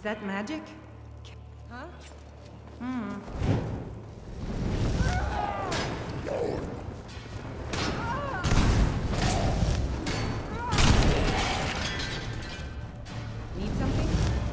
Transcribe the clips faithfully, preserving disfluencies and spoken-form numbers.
that magic? Huh? Hmm. Need something?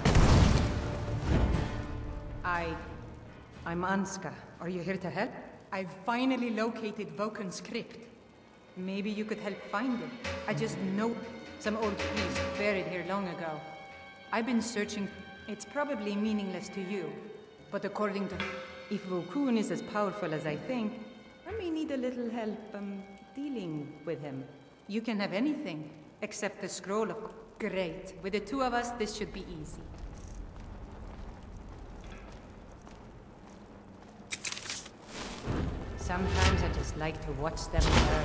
I... I'm Anska. Are you here to help? I've finally located Voken's crypt. Maybe you could help find it. I just know some old priest buried here long ago. I've been searching. It's probably meaningless to you, but according to... If Vokun is as powerful as I think, I may need a little help, um, dealing with him. You can have anything, except the scroll of... Great. With the two of us, this should be easy. Sometimes I just like to watch them burn.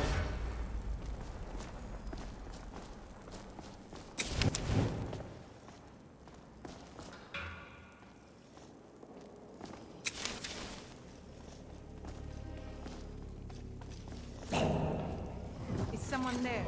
Is someone there?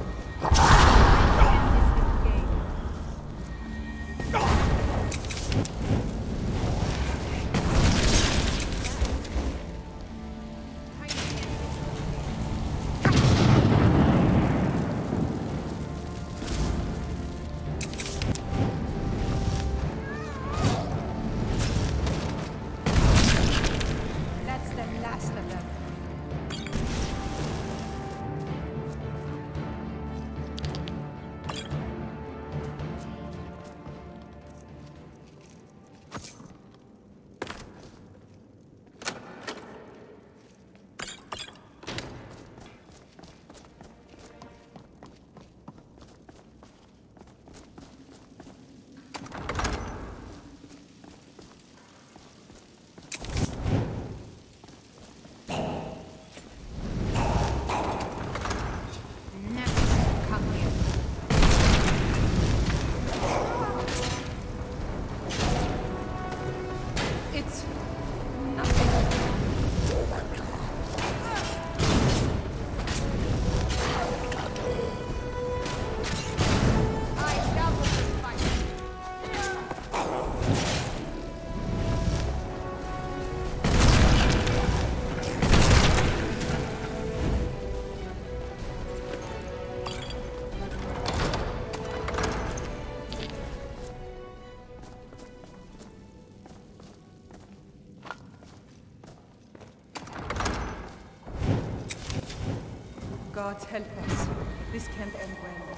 God help us. This can't end well.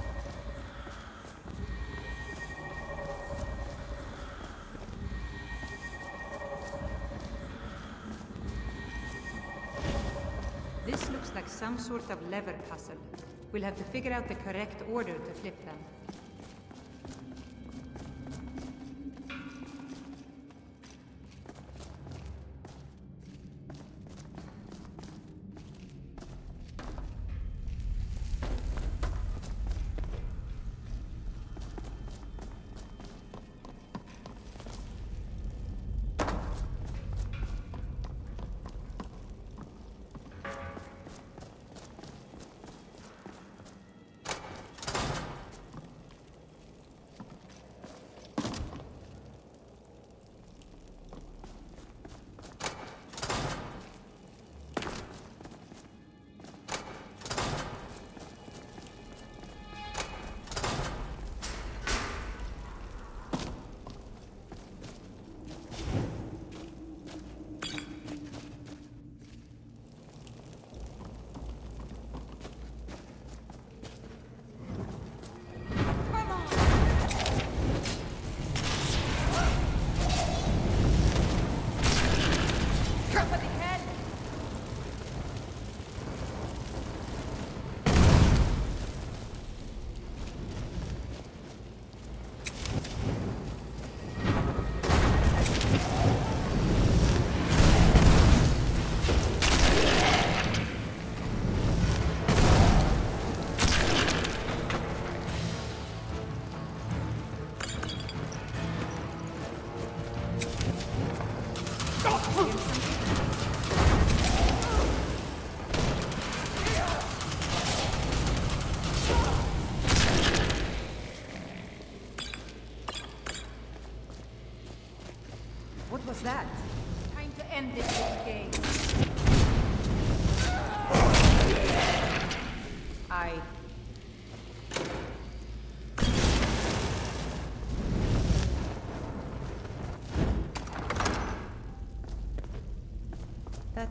This looks like some sort of lever puzzle. We'll have to figure out the correct order to flip them.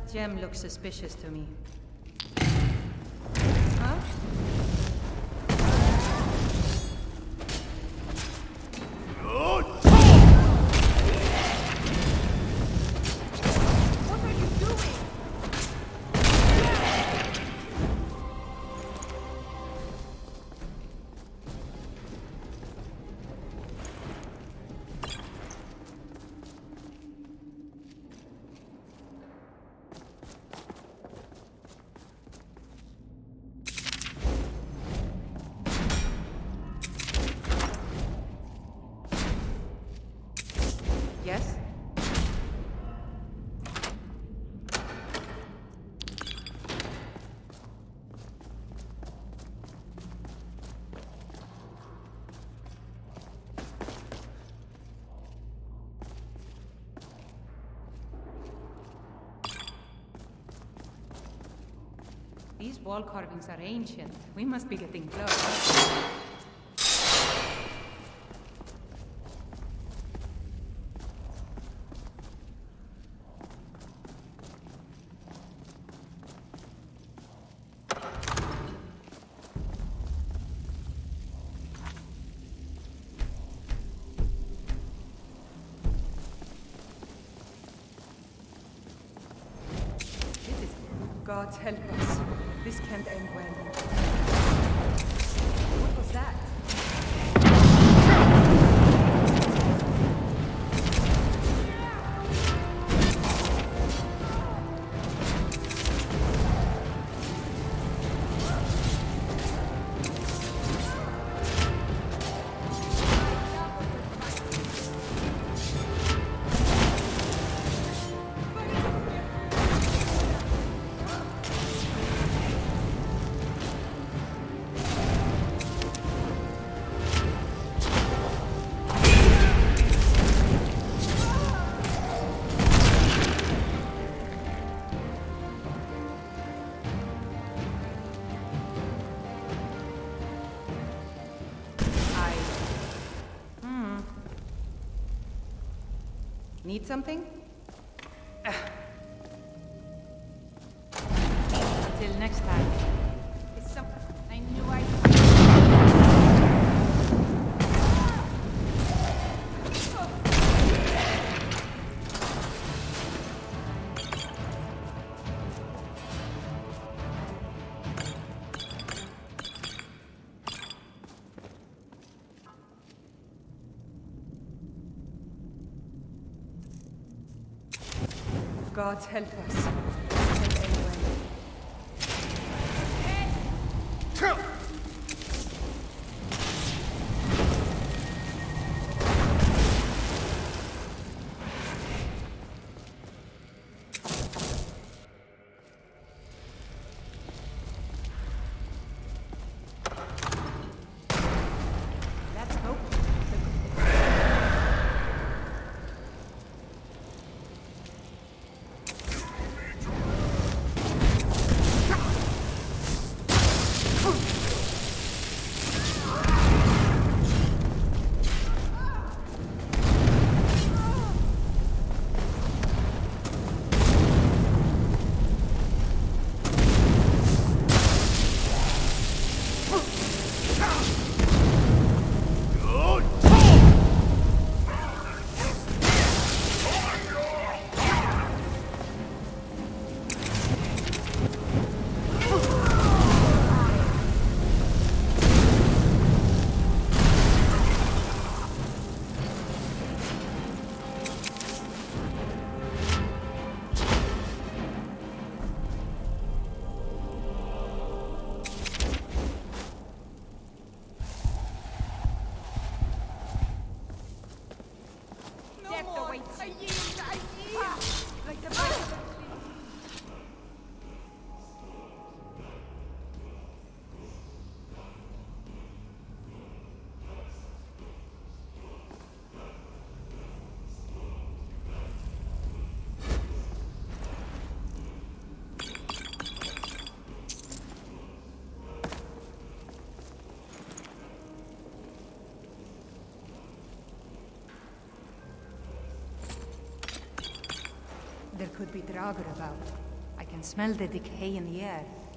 gem looks suspicious to me. Huh? What are you doing? Yes? These wall carvings are ancient. We must be getting close. God help us. This can't end well. What was that? Need something? Ugh. Until next time. It's some... I knew I... God help us. Help anyone. Let's hope. There could be Draugr about. can smell the decay in the air.